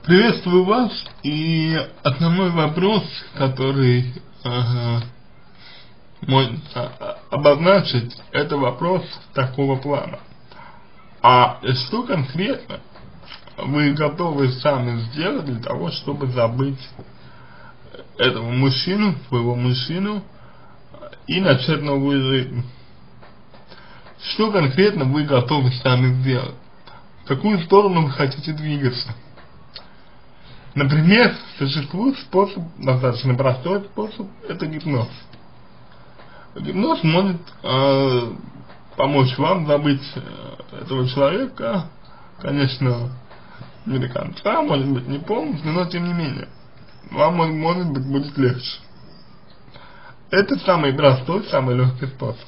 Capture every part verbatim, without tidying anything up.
Приветствую вас, и основной вопрос, который э, можно обозначить, это вопрос такого плана. А что конкретно вы готовы сами сделать для того, чтобы забыть этого мужчину, своего мужчину, и начать новую жизнь? Что конкретно вы готовы сами сделать? В какую сторону вы хотите двигаться? Например, существует способ, достаточно простой способ, это гипноз. Гипноз может э, помочь вам забыть этого человека, конечно, не до конца, может быть не полностью, но тем не менее, вам может быть будет легче. Это самый простой, самый легкий способ.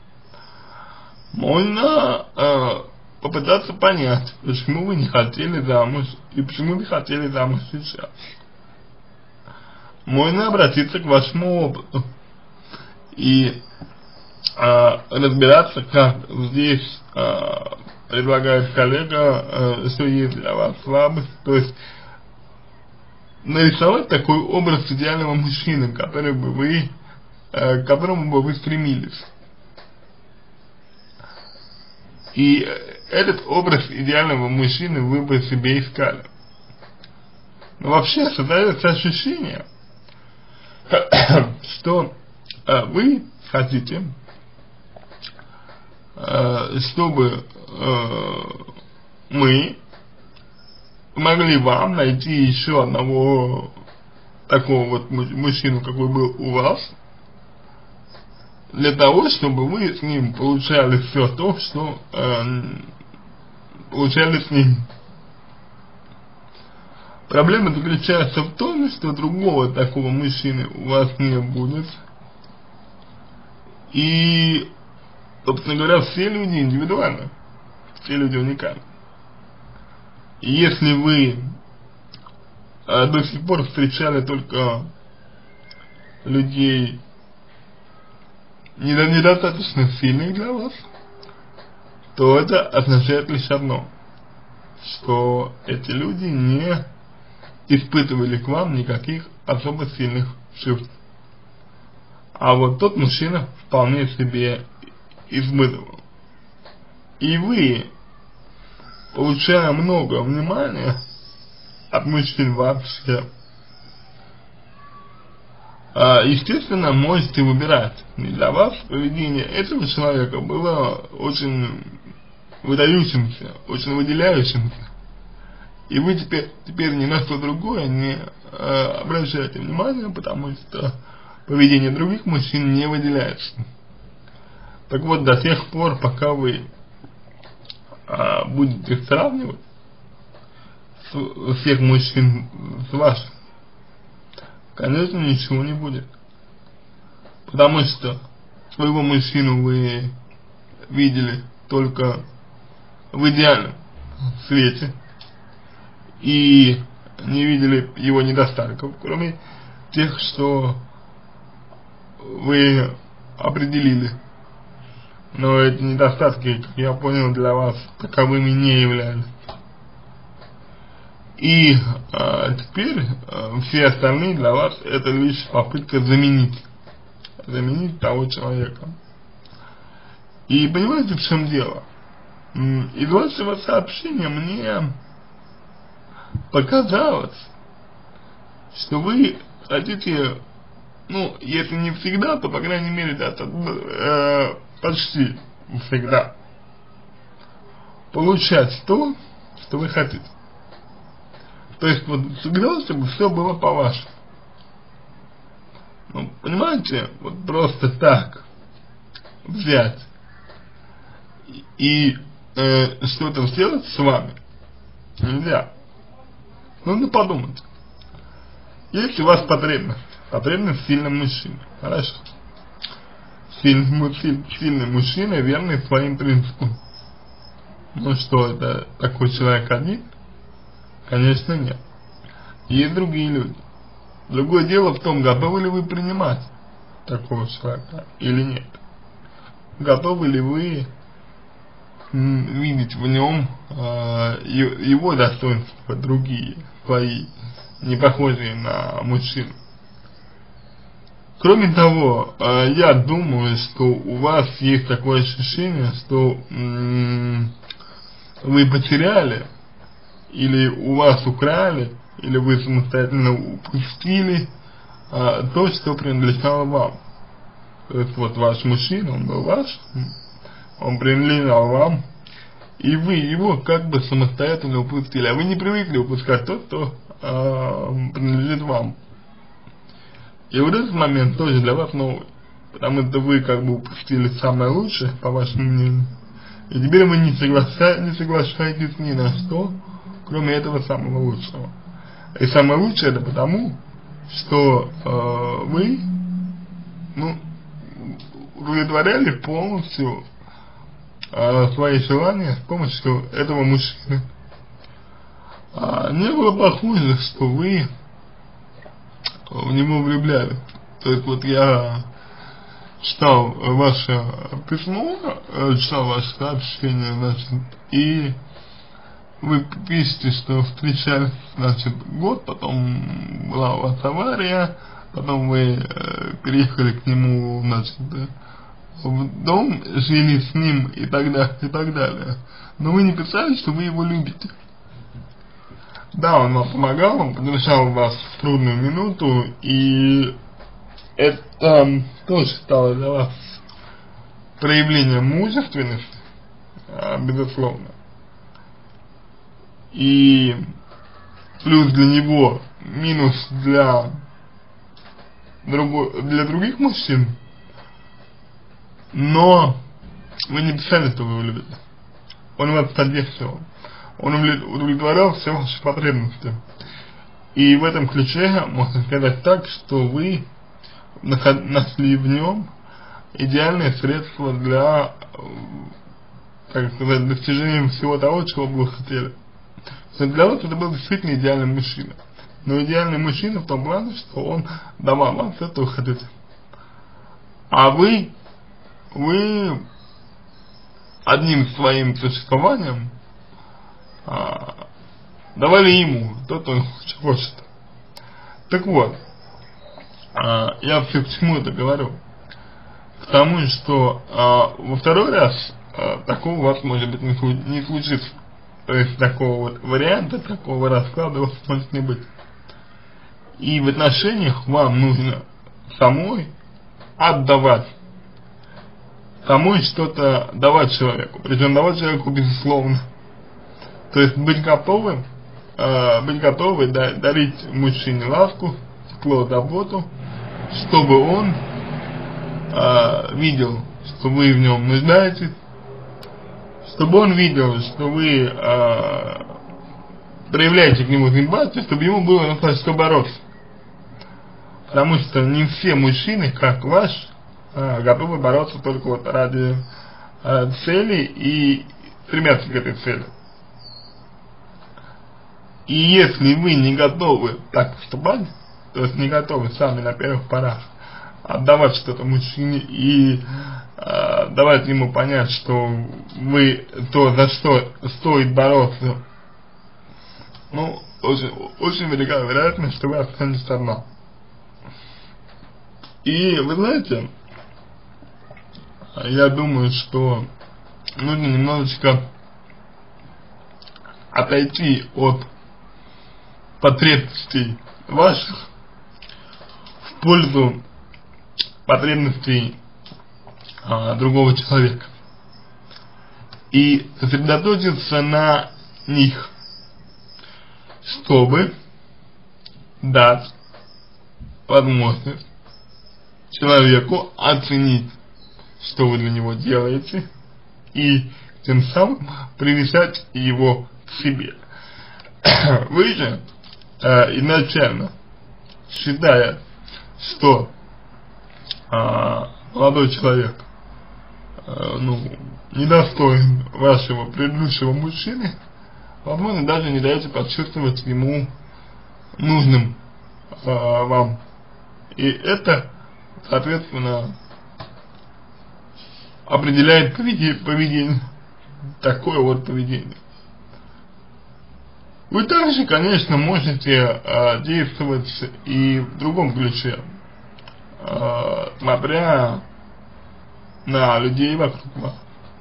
Можно э, попытаться понять, почему вы не хотели замуж и почему вы хотели замуж сейчас. Можно обратиться к вашему опыту и э, разбираться, как здесь э, предлагает коллега, э, что есть для вас слабость, то есть нарисовать такой образ идеального мужчины, который бы вы, э, к которому бы вы стремились. И этот образ идеального мужчины вы бы себе искали. Но вообще создается ощущение, что э, вы хотите, э, чтобы э, мы помогли вам найти еще одного такого вот мужчину, какой был у вас, для того, чтобы вы с ним получали все то, что э, получали с ним. Проблема заключается в том, что другого такого мужчины у вас не будет. И, собственно говоря, все люди индивидуальны, все люди уникальны. И если вы э, до сих пор встречали только людей недостаточно сильных для вас, то это означает лишь одно, что эти люди не испытывали к вам никаких особо сильных чувств. А вот тот мужчина вполне себе испытывал. И вы, получая много внимания от мужчин вообще, естественно, можете выбирать. И для вас поведение этого человека было очень выдающимся, очень выделяющимся. И вы теперь, теперь ни на что другое не э, обращаете внимания, потому что поведение других мужчин не выделяется. Так вот, до тех пор, пока вы э, будете сравнивать с, всех мужчин с вашим, конечно, ничего не будет. Потому что своего мужчину вы видели только в идеальном свете и не видели его недостатков, кроме тех, что вы определили. Но эти недостатки, как я понял, для вас таковыми не являлись. И а, теперь а, все остальные для вас это лишь попытка заменить заменить того человека. И понимаете, в чем дело? Из вашего сообщения мне показалось, что вы хотите, ну, если не всегда, то по крайней мере, да, то, э, почти всегда получать то, что вы хотите. То есть вот всегда, чтобы все было по-вашему. Ну, понимаете, вот просто так взять и э, что-то сделать с вами нельзя. Нужно подумать. Есть у вас потребность, потребность в сильном мужчине, хорошо. Сильный, сильный мужчина, верный своим принципам. Ну что, это такой человек один? Конечно, нет. Есть другие люди. Другое дело в том, готовы ли вы принимать такого человека или нет. Готовы ли вы видеть в нем э, его достоинства, другие, свои, не похожие на мужчину. Кроме того, э, я думаю, что у вас есть такое ощущение, что м вы потеряли, или у вас украли, или вы самостоятельно упустили э, то, что принадлежало вам. То есть вот ваш мужчина, он был ваш, он принадлежал вам, и вы его как бы самостоятельно упустили, а вы не привыкли упускать то, что э, принадлежит вам. И вот этот момент тоже для вас новый, потому что вы как бы упустили самое лучшее, по вашему мнению, и теперь вы не, согласа, не соглашаетесь ни на что, кроме этого самого лучшего. И самое лучшее это потому, что э, вы, ну, удовлетворяли полностью э, свои желания с помощью этого мужчины. А не было похоже, что вы в него влюбляли. То есть вот я читал ваше письмо, читал ваше сообщение, значит, и вы пишете, что встречались, значит, год, потом была у вас авария, потом вы э, переехали к нему, значит, в дом, жили с ним и так далее, и так далее. Но вы не писали, что вы его любите. Да, он вам помогал, он поддержал вас в трудную минуту, и это тоже стало для вас проявлением мужественности, безусловно. И плюс для него, минус для, друго, для других мужчин, но вы не писали, что вы его любите. Он вас поддерживал. Он удовлетворял все ваши потребности. И в этом ключе можно сказать так, что вы нашли в нем идеальное средство для, так сказать, достижения всего того, чего вы хотели. Для вас это был действительно идеальный мужчина. Но идеальный мужчина в том плане, что он давал вам все, что вы хотите. А вы, вы одним своим существованием а, давали ему то, что он хочет. Так вот, а, я все к чему это говорю? К тому, что а, во второй раз а, такого у вас может быть не, не случится. То есть такого вот варианта, такого расклада у вас может не быть. И в отношениях вам нужно самой отдавать, самой что-то давать человеку, причем давать человеку безусловно. То есть быть готовым, э, быть готовым да, дарить мужчине ласку, тепло, заботу, чтобы он э, видел, что вы в нем нуждаетесь, чтобы он видел, что вы э, проявляете к нему симпатию, чтобы ему было на что бороться. Потому что не все мужчины, как ваш, э, готовы бороться только вот ради э, цели и стремятся к этой цели. И если вы не готовы так поступать, то есть не готовы сами на первых порах отдавать что-то мужчине и э, давать ему понять, что вы то, за что стоит бороться, ну, очень, очень велика вероятность, что вы останетесь одна. И вы знаете, я думаю, что нужно немножечко отойти от потребностей ваших в пользу потребностей а, другого человека и сосредоточиться на них, чтобы дать возможность человеку оценить, что вы для него делаете, и тем самым привязать его к себе. Вы же э, изначально, считая, что э, молодой человек э, ну, недостоин вашего предыдущего мужчины, возможно, даже не даете почувствовать ему нужным э, вам. И это, соответственно, определяет поведение, такое вот поведение. Вы также, конечно, можете э, действовать и в другом ключе, э, смотря на людей вокруг вас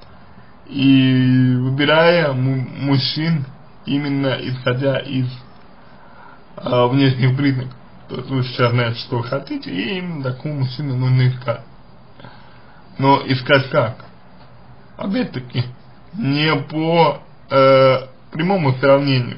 и выбирая мужчин именно исходя из э, внешних признаков. То есть вы сейчас знаете, что вы хотите, и именно такого мужчину нужно искать. Но искать как? Опять-таки, не по э, прямому сравнению,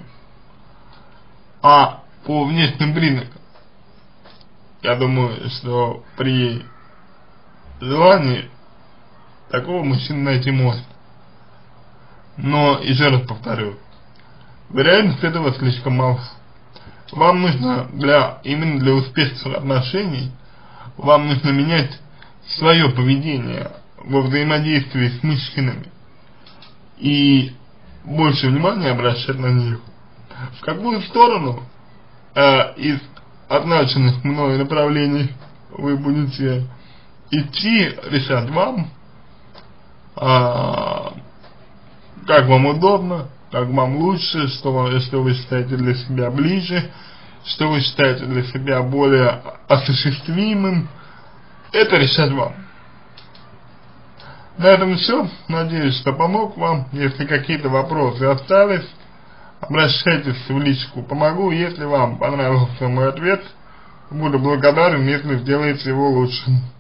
а по внешним признакам. Я думаю, что при желании такого мужчину найти можно. Но, еще раз повторю, вероятность этого слишком мала. Вам нужно для, именно для успешных отношений, вам нужно менять свое поведение во взаимодействии с мужчинами и больше внимания обращать на них. В какую сторону э, из означенных мной направлений вы будете идти, решать вам, э, как вам удобно, как вам лучше, что, что вы считаете для себя ближе, что вы считаете для себя более осуществимым, это решать вам. На этом все. Надеюсь, что помог вам. Если какие-то вопросы остались, обращайтесь в личку. Помогу. Если вам понравился мой ответ, буду благодарен, если сделаете его лучше.